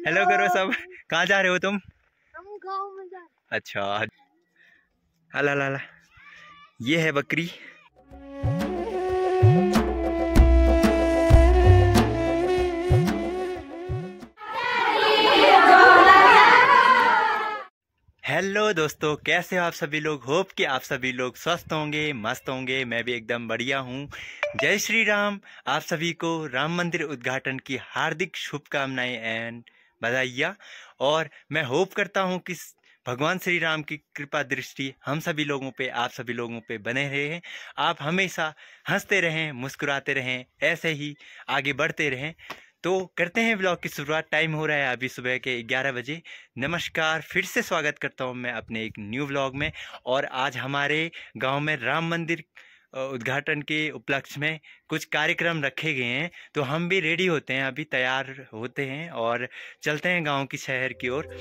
Hello करो सब। कहाँ जा रहे हो तुम? हम गांव में जा रहे हैं। अच्छा। अला ला ला, ये है बकरी। हेलो दोस्तों, कैसे हो आप सभी लोग? होप कि आप सभी लोग स्वस्थ होंगे, मस्त होंगे। मैं भी एकदम बढ़िया हूँ। जय श्री राम। आप सभी को राम मंदिर उद्घाटन की हार्दिक शुभकामनाएं एंड बधाइयाँ। और मैं होप करता हूँ कि भगवान श्री राम की कृपा दृष्टि हम सभी लोगों पे, आप सभी लोगों पे बने रहे। आप हमेशा हंसते रहें, मुस्कुराते रहें, ऐसे ही आगे बढ़ते रहें। तो करते हैं ब्लॉग की शुरुआत। टाइम हो रहा है अभी सुबह के 11 बजे। नमस्कार, फिर से स्वागत करता हूं मैं अपने एक न्यू ब्लॉग में। और आज हमारे गांव में राम मंदिर उद्घाटन के उपलक्ष्य में कुछ कार्यक्रम रखे गए हैं। तो हम भी रेडी होते हैं, अभी तैयार होते हैं और चलते हैं गांव की शहर की ओर।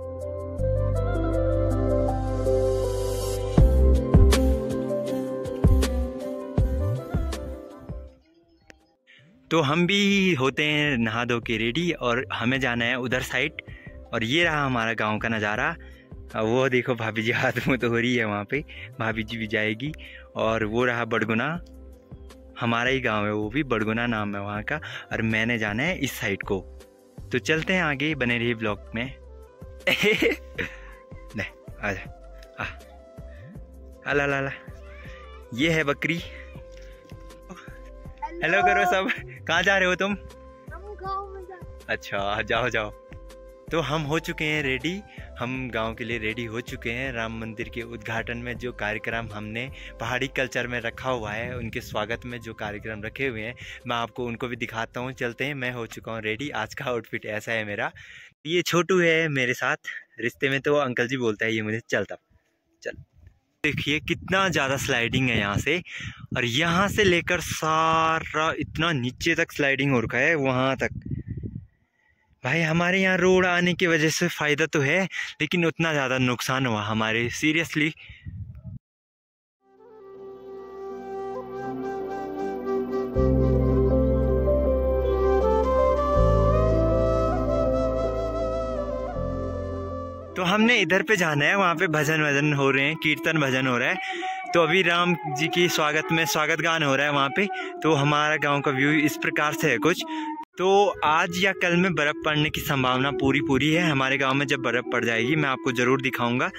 तो हम भी होते हैं नहा धो के रेडी और हमें जाना है उधर साइड। और ये रहा हमारा गांव का नज़ारा। वो देखो भाभी जी हाथ में तो हो रही है, वहाँ पे भाभी जी भी जाएगी। और वो रहा बड़गुना, हमारा ही गांव है, वो भी बड़गुना नाम है वहाँ का। और मैंने जाना है इस साइड को। तो चलते हैं आगे, बने रहिए ब्लॉग में। ले आजा। अला ला ला, ये है बकरी। हेलो करो सब। कहाँ जा रहे हो तुम? हम गांव में जा रहे हैं। अच्छा, जाओ जाओ। तो हम हो चुके हैं रेडी, हम गांव के लिए रेडी हो चुके हैं। राम मंदिर के उद्घाटन में जो कार्यक्रम हमने पहाड़ी कल्चर में रखा हुआ है, उनके स्वागत में जो कार्यक्रम रखे हुए हैं, मैं आपको उनको भी दिखाता हूँ। चलते हैं, मैं हो चुका हूँ रेडी। आज का आउटफिट ऐसा है मेरा। ये छोटू है मेरे साथ, रिश्ते में तो अंकल जी बोलता है, ये मुझे चलता चल। देखिए कितना ज़्यादा स्लाइडिंग है यहाँ से, और यहाँ से लेकर सारा इतना नीचे तक स्लाइडिंग हो रखा है वहाँ तक। भाई हमारे यहाँ रोड आने की वजह से फ़ायदा तो है, लेकिन उतना ज़्यादा नुकसान हुआ हमारे, सीरियसली। तो हमने इधर पे जाना है, वहाँ पे भजन हो रहे हैं, कीर्तन भजन हो रहा है। तो अभी राम जी की स्वागत में स्वागत गान हो रहा है वहाँ पे। तो हमारा गांव का व्यू इस प्रकार से है कुछ। तो आज या कल में बर्फ़ पड़ने की संभावना पूरी है हमारे गांव में। जब बर्फ़ पड़ जाएगी मैं आपको ज़रूर दिखाऊंगा।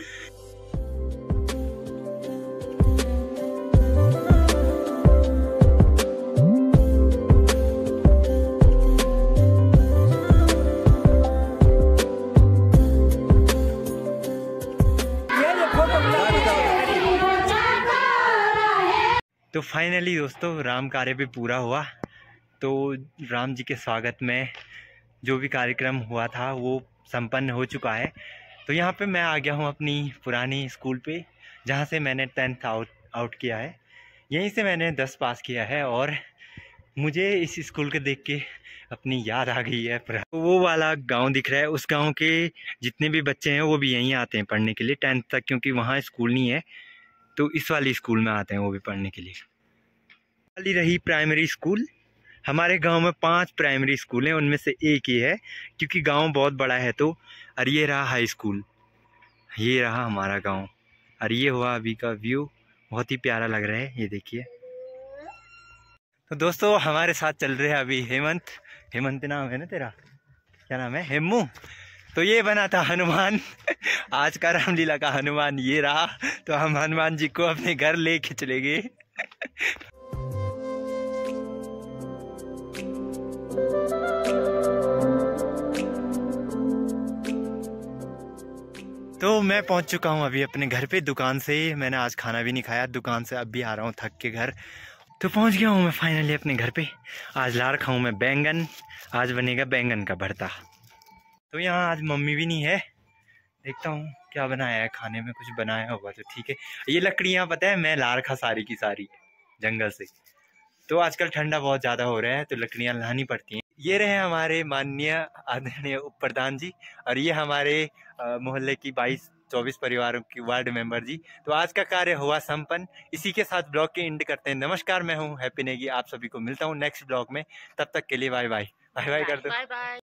तो फाइनली दोस्तों राम कार्य भी पूरा हुआ। तो राम जी के स्वागत में जो भी कार्यक्रम हुआ था वो संपन्न हो चुका है। तो यहाँ पे मैं आ गया हूँ अपनी पुरानी स्कूल पे, जहाँ से मैंने 10th आउट किया है। यहीं से मैंने 10 पास किया है। और मुझे इस स्कूल को देख के अपनी याद आ गई है। तो वो वाला गांव दिख रहा है, उस गांव के जितने भी बच्चे हैं वो भी यहीं आते हैं पढ़ने के लिए 10th तक, क्योंकि वहाँ स्कूल नहीं है। तो इस वाली स्कूल में आते हैं वो भी पढ़ने के लिए। वाली रही प्राइमरी स्कूल। हमारे गांव में 5 प्राइमरी स्कूल हैं, उनमें से एक ही है, क्योंकि गांव बहुत बड़ा है। तो और ये रहा हाई स्कूल, ये रहा हमारा गांव। और ये हुआ अभी का व्यू, बहुत ही प्यारा लग रहा है, ये देखिए। तो दोस्तों हमारे साथ चल रहे हैं अभी हेमंत। हेमंत नाम है ना तेरा? क्या नाम है? हेमू। तो ये बना था हनुमान। आज का रामलीला का हनुमान ये रहा। तो हम हनुमान जी को अपने घर लेके चले गए। तो मैं पहुंच चुका हूं अभी अपने घर पे। दुकान से मैंने आज खाना भी नहीं खाया, दुकान से अभी आ रहा हूं थक के घर। तो पहुंच गया हूं मैं फाइनली अपने घर पे। आज ला रखा हूं मैं बैंगन, आज बनेगा बैंगन का भरता। तो यहाँ आज मम्मी भी नहीं है, देखता हूँ क्या बनाया है खाने में। कुछ बनाया होगा तो ठीक है। ये लकड़ियाँ पता है मैं ला रखा सारी की सारी जंगल से। तो आजकल ठंडा बहुत ज़्यादा हो रहा है तो लकड़ियाँ लानी पड़ती हैं। ये रहे हमारे माननीय आदरणीय उप प्रधान जी, और ये हमारे मोहल्ले की 22-24 परिवारों की वार्ड मेंबर जी। तो आज का कार्य हुआ संपन्न। इसी के साथ ब्लॉग के एंड करते हैं। नमस्कार, मैं हूँ हैप्पी नेगी। आप सभी को मिलता हूँ नेक्स्ट ब्लॉग में। तब तक के लिए बाय बाय। बाय बाय कर दो। Bye bye.